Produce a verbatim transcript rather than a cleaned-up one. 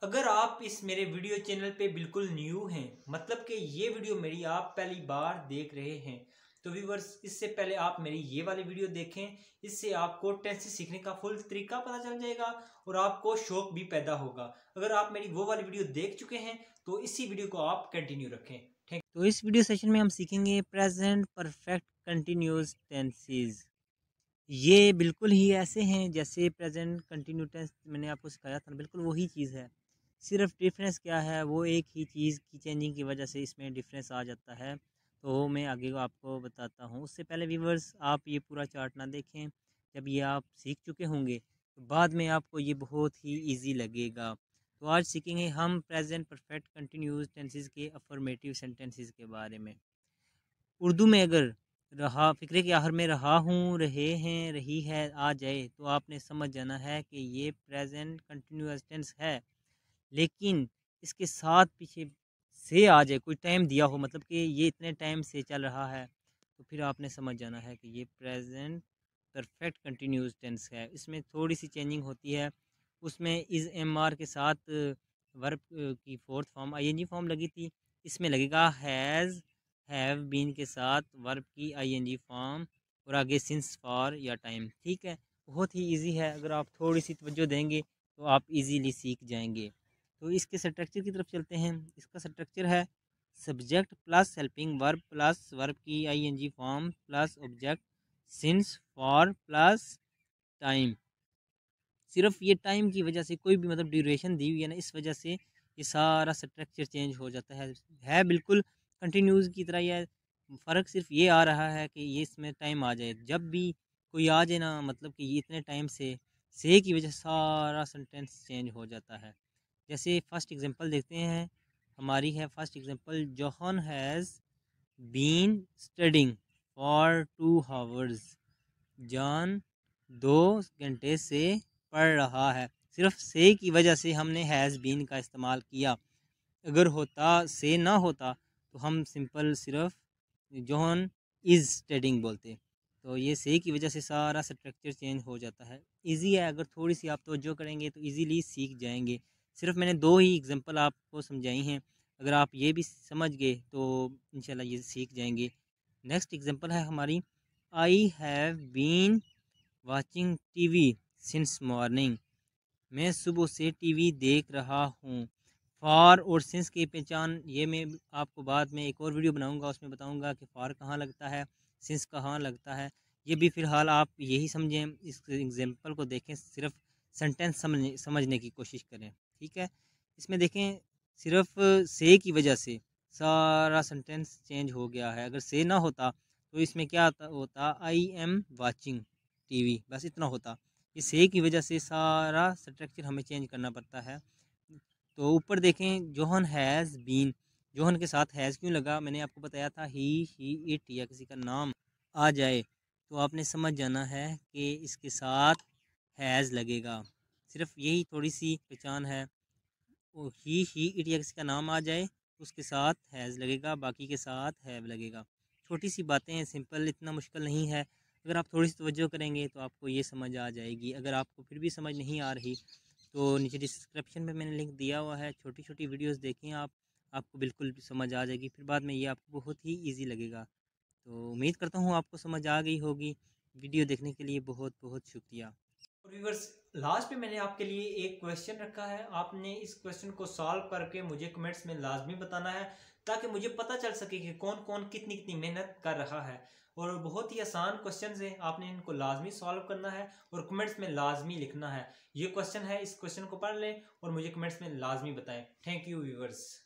अगर आप इस मेरे वीडियो चैनल पे बिल्कुल न्यू हैं, मतलब कि ये वीडियो मेरी आप पहली बार देख रहे हैं, तो व्यूवर्स इससे पहले आप मेरी ये वाली वीडियो देखें। इससे आपको टेंसेस सीखने का फुल तरीका पता चल जाएगा और आपको शौक भी पैदा होगा। अगर आप मेरी वो वाली वीडियो देख चुके हैं तो इसी वीडियो को आप कंटिन्यू रखें। थैंक तो इस वीडियो सेशन में हम सीखेंगे प्रेजेंट परफेक्ट कंटिन्यूअस टेंसेस। ये बिल्कुल ही ऐसे हैं जैसे प्रेजेंट कंटिन्यू टेंस मैंने आपको सिखाया था, बिल्कुल वही चीज़ है। सिर्फ डिफरेंस क्या है, वो एक ही चीज़ की चेंजिंग की वजह से इसमें डिफरेंस आ जाता है। तो मैं आगे को आपको बताता हूँ। उससे पहले व्यूवर्स आप ये पूरा चार्ट ना देखें। जब ये आप सीख चुके होंगे तो बाद में आपको ये बहुत ही ईजी लगेगा। तो आज सीखेंगे हम प्रेजेंट परफेक्ट कंटिन्यूस टेंसेस के अफर्मेटिव सेंटेंसेस के बारे में। उर्दू में अगर रहा फ़िक्रे के आखिर में रहा हूँ, रहे हैं, रही है आ जाए तो आपने समझ जाना है कि ये प्रेजेंट कंटिन्यूअस टेंस है। लेकिन इसके साथ पीछे से आ जाए, कोई टाइम दिया हो, मतलब कि ये इतने टाइम से चल रहा है, तो फिर आपने समझ जाना है कि ये प्रेजेंट परफेक्ट कंटिन्यूअस टेंस है। इसमें थोड़ी सी चेंजिंग होती है। उसमें इज़ एम आर के साथ वर्ब की फोर्थ फॉर्म आईएनजी फॉर्म लगी थी। इसमें लगेगा हैज़ हैव बीन के साथ वर्ब की आईएनजी फॉर्म और आगे सिंस फॉर या टाइम। ठीक है, बहुत ही इजी है। अगर आप थोड़ी सी तवज्जो देंगे तो आप इजीली सीख जाएंगे। तो इसके स्ट्रक्चर की तरफ चलते हैं। इसका स्ट्रक्चर है subject plus helping verb plus verb की ING form plus object since for plus time. सिर्फ ये टाइम की वजह से, कोई भी मतलब ड्यूरेशन दी हुई है ना, इस वजह से ये सारा स्ट्रक्चर चेंज हो जाता है। है बिल्कुल कंटिन्यूस की तरह ही है। फ़र्क सिर्फ ये आ रहा है कि ये इसमें टाइम आ जाए। जब भी कोई आ जाए ना, मतलब कि ये इतने टाइम से से की वजह से सारा सेंटेंस चेंज हो जाता है। जैसे फर्स्ट एग्जांपल देखते हैं। हमारी है first example, John has been studying for two hours. John दो घंटे से पढ़ रहा है। सिर्फ से की वजह से हमने हैज़ बीन का इस्तेमाल किया। अगर होता से ना होता तो हम सिंपल सिर्फ जॉन इज़ स्टडिंग बोलते। तो ये से की वजह से सारा स्ट्रक्चर चेंज हो जाता है। इजी है, अगर थोड़ी सी आप तवज्जो करेंगे तो इजीली सीख जाएंगे। सिर्फ मैंने दो ही एग्जांपल आपको समझाई हैं। अगर आप ये भी समझ गए तो इंशाल्लाह ये सीख जाएंगे। नेक्स्ट एग्जांपल है हमारी, I have been watching TV since morning. मैं सुबह से टीवी देख रहा हूँ। फ़ार और सिंस की पहचान ये मैं आपको बाद में एक और वीडियो बनाऊंगा, उसमें बताऊंगा कि फ़ार कहाँ लगता है, सिंस कहाँ लगता है। ये भी फ़िलहाल आप यही समझें, इस एग्जांपल को देखें, सिर्फ सेंटेंस समझने समझने की कोशिश करें। ठीक है, इसमें देखें सिर्फ से की वजह से सारा सेंटेंस चेंज हो गया है। अगर से ना होता तो इसमें क्या होता, आई एम वाचिंग टीवी, बस इतना होता। इस से की वजह से सारा स्ट्रक्चर हमें चेंज करना पड़ता है। तो ऊपर देखें, जोहन हैज़ बीन, जोहन के साथ हैज़ क्यों लगा, मैंने आपको बताया था ही शी इट या किसी का नाम आ जाए तो आपने समझ जाना है कि इसके साथ हैज़ लगेगा। सिर्फ यही थोड़ी सी पहचान है। वो ही शी इट या किसी का नाम आ जाए उसके साथ हैज़ लगेगा, बाकी के साथ हैव लगेगा। छोटी सी बातें हैं, सिंपल, इतना मुश्किल नहीं है। अगर आप थोड़ी सी तवज्जो करेंगे तो आपको ये समझ आ जाएगी। अगर आपको फिर भी समझ नहीं आ रही तो नीचे डिस्क्रिप्शन में मैंने लिंक दिया हुआ है, छोटी छोटी वीडियोस देखें आप, आपको बिल्कुल समझ आ जाएगी। फिर बाद में ये आपको बहुत ही ईजी लगेगा। तो उम्मीद करता हूँ आपको समझ आ गई होगी। वीडियो देखने के लिए बहुत बहुत शुक्रिया। और व्यूवर्स लास्ट में मैंने आपके लिए एक क्वेश्चन रखा है। आपने इस क्वेश्चन को सॉल्व करके मुझे कमेंट्स में लाजमी बताना है, ताकि मुझे पता चल सके कि कौन कौन कितनी कितनी मेहनत कर रहा है। और बहुत ही आसान क्वेश्चन है, आपने इनको लाजमी सॉल्व करना है और कमेंट्स में लाजमी लिखना है। ये क्वेश्चन है, इस क्वेश्चन को पढ़ लें और मुझे कमेंट्स में लाजमी बताएं। Thank you viewers.